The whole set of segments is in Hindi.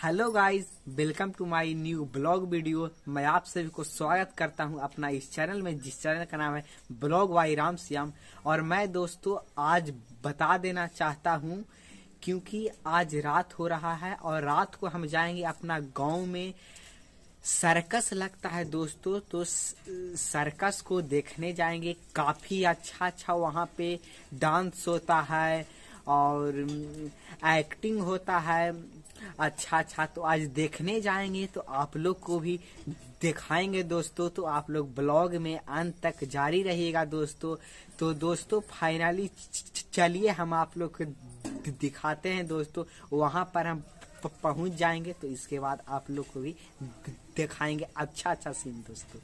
Hello guys, welcome to my new blog video. मैं आप सभी को स्वागत करता हूं अपना इस चैनल में, जिस चैनल का नाम है ब्लॉग बाई राम श्याम। और मैं दोस्तों आज बता देना चाहता हूं, क्योंकि आज रात हो रहा है और रात को हम जाएंगे अपना गांव में। सर्कस लगता है दोस्तों, तो सर्कस को देखने जाएंगे। काफी अच्छा वहां पे डांस होता है और एक्टिंग होता है अच्छा। तो आज देखने जाएंगे, तो आप लोग को भी दिखाएंगे दोस्तों। तो आप लोग ब्लॉग में अंत तक जारी रहिएगा दोस्तों। तो दोस्तों फाइनली चलिए हम आप लोग को दिखाते हैं दोस्तों। वहां पर हम पहुंच जाएंगे, तो इसके बाद आप लोग को भी दिखाएंगे अच्छा सीन दोस्तों।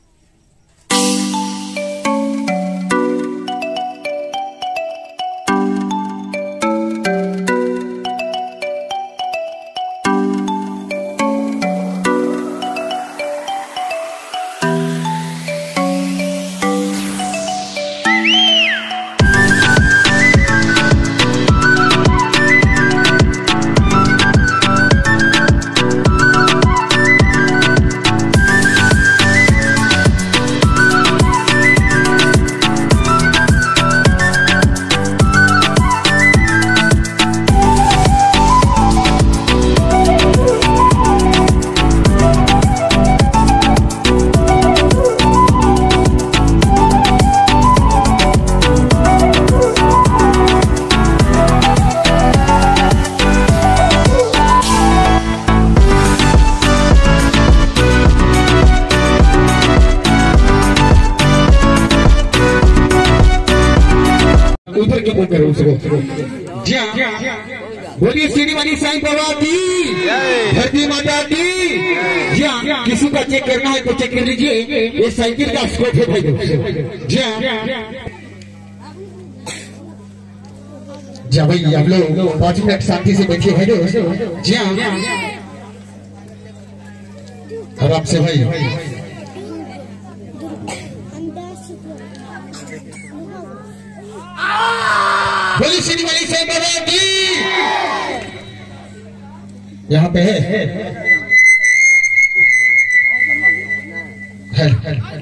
उधर के बोल करो उसको। जी बोलिए सीढ़ी वाली साईं बाबा की, धरती माता की। जी किसी का चेक करना है तो चेक कर लीजिए, ये साइकिल का स्कोप है भाई। जी भाई आप लोग 5 मिनट शांति से बैठिए है। जी आराम से भाई। बोली श्री वाली साईं बाबा की। यहाँ पे है।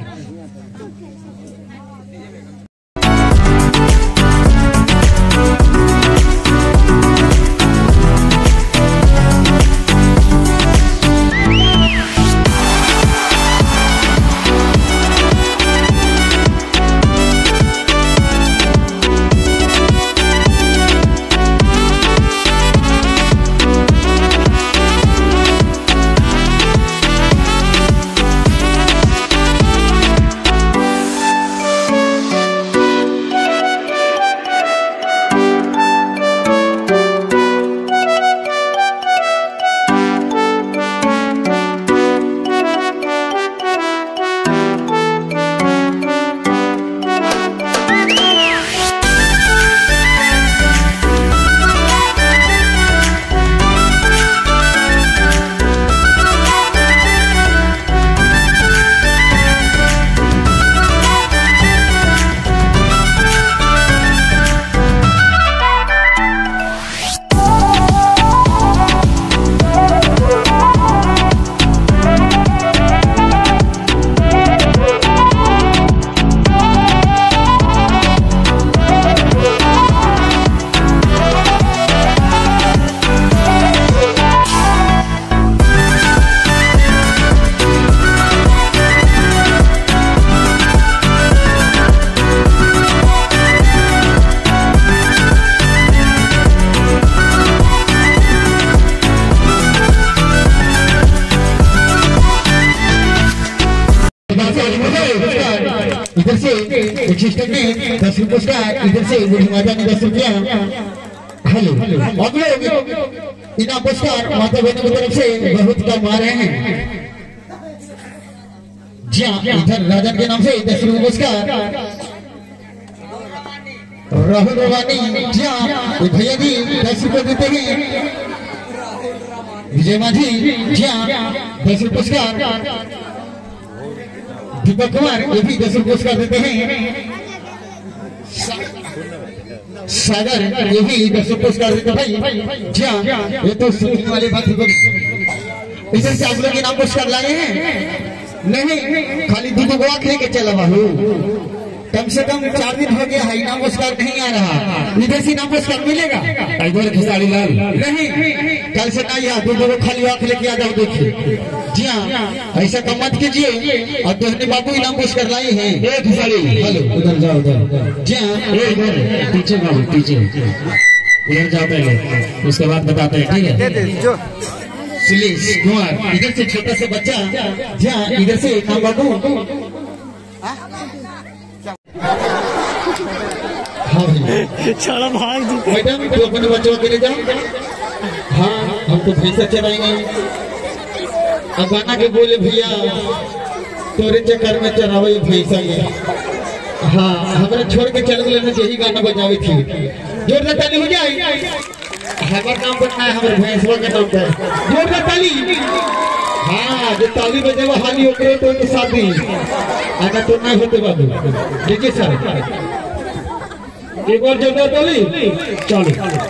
इधर से असिस्टेंट ने 10 रुपये का, इधर से बूढ़ी माता ने 10 रुपया। हेलो अगले इनाम पुरस्कार माता बहनों की तरफ से बहुत कम आ रहे हैं। जी इधर राजन के नाम से 10 रुपये पुरस्कार राहुल रवानी। जी भैया जी 10 रुपये देते हैं। विजय माझी जी 10 रुपये पुरस्कार। दीपक कुमार ये भी 10 रुपये पुरस्कार देते हैं। सागर ये भी 10 रुपये पुरस्कार देते हैं भाई। जी ये तो सुनने वाली बात इधर से आप लोग इनाम पुरस्कार लाए हैं? नहीं, खाली दूध गोवा खेल के चला बाबू। कम से कम 4 दिन हो गया है, इनाम पुरस्कार नहीं आ रहा। इधर से इनाम पुरस्कार मिलेगा? इधर खिसाड़ी लाल नहीं, कल से नहीं आ, दूध को खाली आँख लेके आ जाओ। देखिए जी हाँ, ऐसा कम मत कीजिए। और दोहनी बाबू इनाम पुरस्कार लाए हैं। खिसाड़ी हेलो, उधर जाओ उधर। जी हाँ, इधर पीछे बाबू, पीछे इधर जाओ पहले, उसके बाद बताते हैं, ठीक है? सुलेश कुमार, इधर से छोटा सा बच्चा। जी हाँ, इधर से नाम बाबू। हाँ चलो भाग मैडम, तो अपने बच्चों के लिए जाओ। हाँ, हम तो भैंसा चलाएंगे। अब गाना के बोले भैया तोरे चक्कर में चरावे भैंसा ये। हाँ, हमारे छोड़ के चल गए, यही गाना बजावे थी। जोरदार ताली हो जाए। हमारा नाम बनना है, हमारे भैंसवा का नाम है। जोरदार ताली। हाँ, जो ताली बजे वो हाली होकर तो शादी आना तो नहीं होते बाबू। देखिए सर, एक बार जोरदार ताली। चलो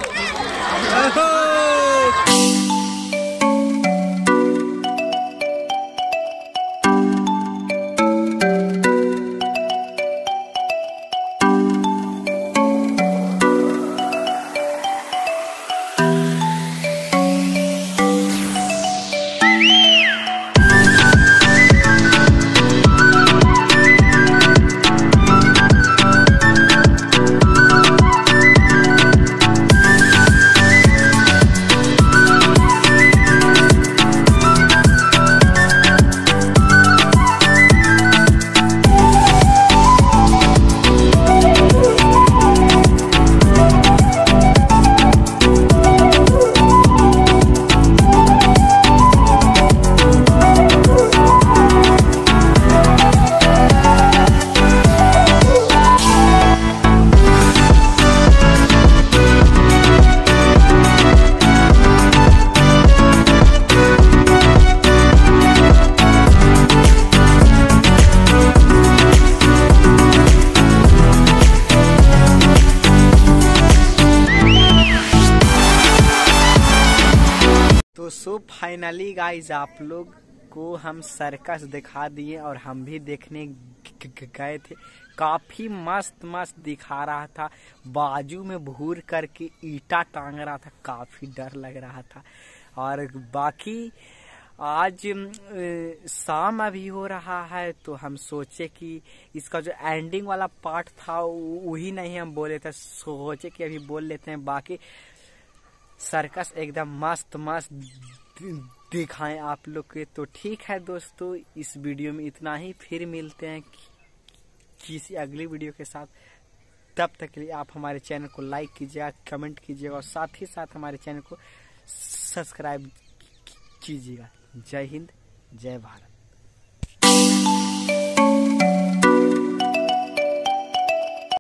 सो फाइनली गाइज आप लोग को हम सर्कस दिखा दिए और हम भी देखने गए थे। काफी मस्त मस्त दिखा रहा था, बाजू में भूर करके ईटा टांग रहा था, काफी डर लग रहा था। और बाकी आज शाम अभी हो रहा है, तो हम सोचे कि इसका जो एंडिंग वाला पार्ट था वही नहीं हम बोले थे, सोचे कि अभी बोल लेते हैं। बाकी सर्कस एकदम मस्त मस्त दिखाएं आप लोग के। तो ठीक है दोस्तों, इस वीडियो में इतना ही, फिर मिलते हैं किसी अगली वीडियो के साथ। तब तक के लिए आप हमारे चैनल को लाइक कीजिएगा, कमेंट कीजिएगा और साथ ही साथ हमारे चैनल को सब्सक्राइब कीजिएगा। जय हिंद, जय भारत।